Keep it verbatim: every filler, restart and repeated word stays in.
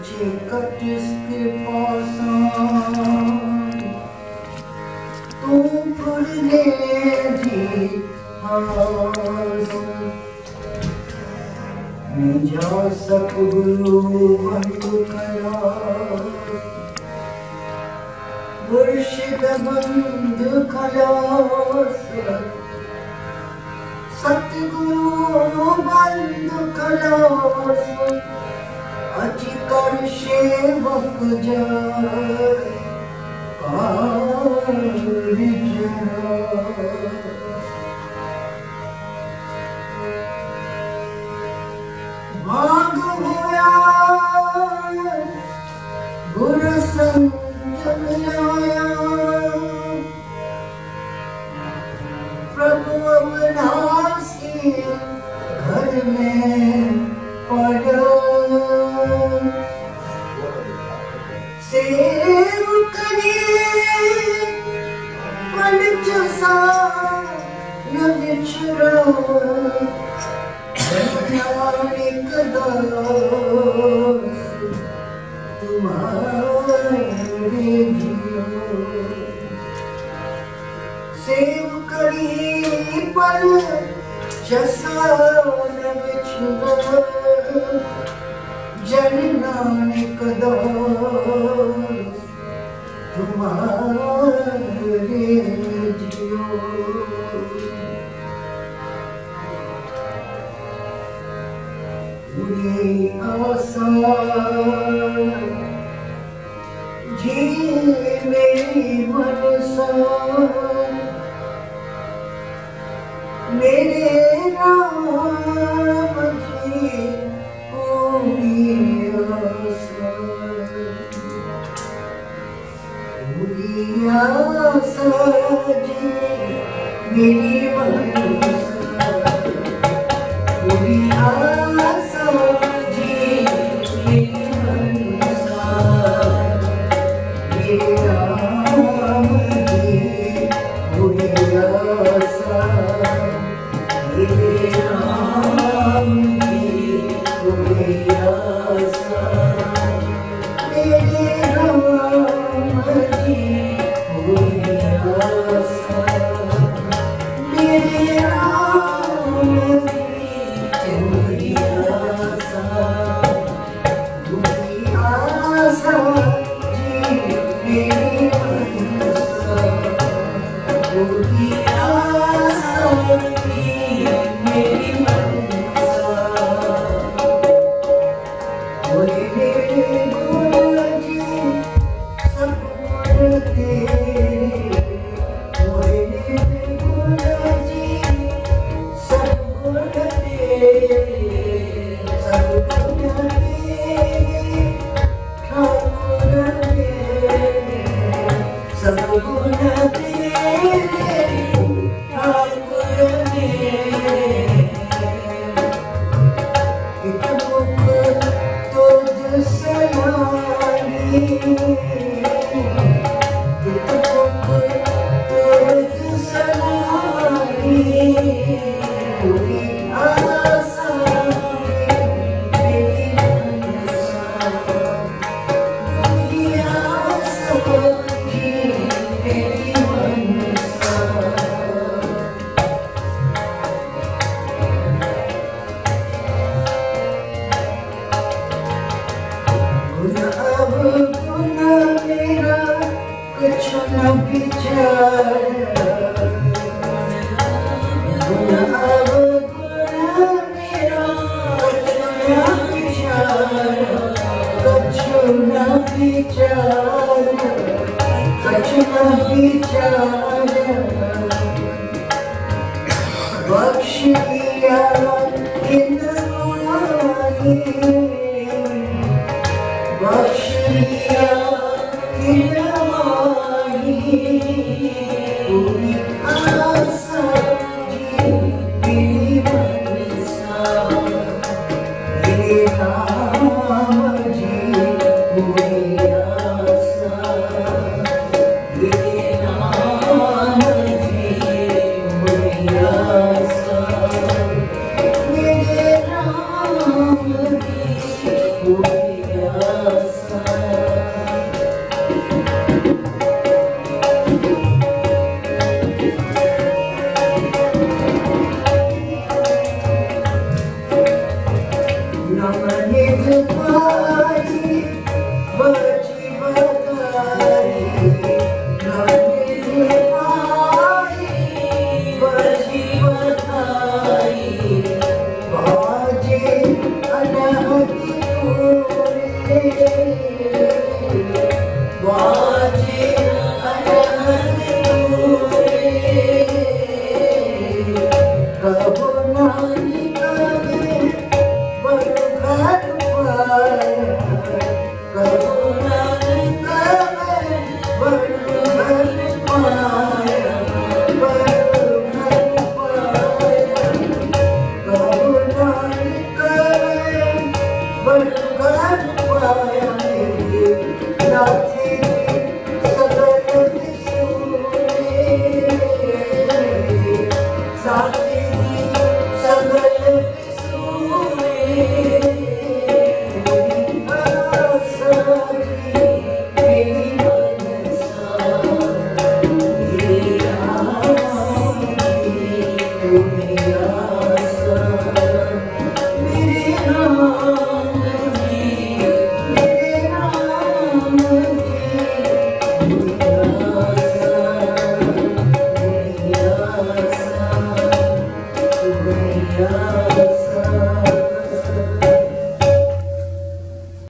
चिकट के पासान तू पुरने जी जा सतगुरु बंधु करा मुर्शिद बंधु खलास सतगुरु बंधु खलास अचि कर सेवक जाय भाग होया गुरु संत मिलाया प्रभु अविनाशी घर में पड़ा सेवक ने मन चसा न बिछड़ा तुम्हारे जियो सेव करी पर जसा न बिछड़ा जन नानक दास तुम्हारे जियो पूरी आशा जी मेरी मनसा मेरे राम जी पूरी आशा पूरी आशा जी मेरी मनसा पूरी आशा जी मेरी मनसा मेरे राम जी पूरी आशा मेरे राम जी पूरी आशा मेरे राम जी पूरी आशा मेरे राम बख्श दिया बख्श दिया पूरी आशा जी मेरी मनसा मेरे राम जी पूरी आशा मेरे राम जी पूरी आशा मेरे राम जी पूरी आशा नमनिज पाई बची बताई नमनिज पाई बची बताई बाजे अनहती तूरे बाजे अनहती तूरे कबो नानी कबे बरखत पाया कबो नानी कबे बरखत पाया बरखत पाया कबो नानी कबे बरखत पाया